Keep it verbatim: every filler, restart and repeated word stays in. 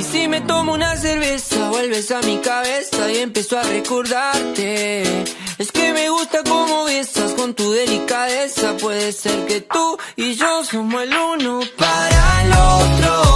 Y si me tomo una cerveza, vuelves a mi cabeza y empiezo a recordarte. Es que me gusta cómo besas con tu delicadeza. Puede ser que tú y yo somos el uno para el otro.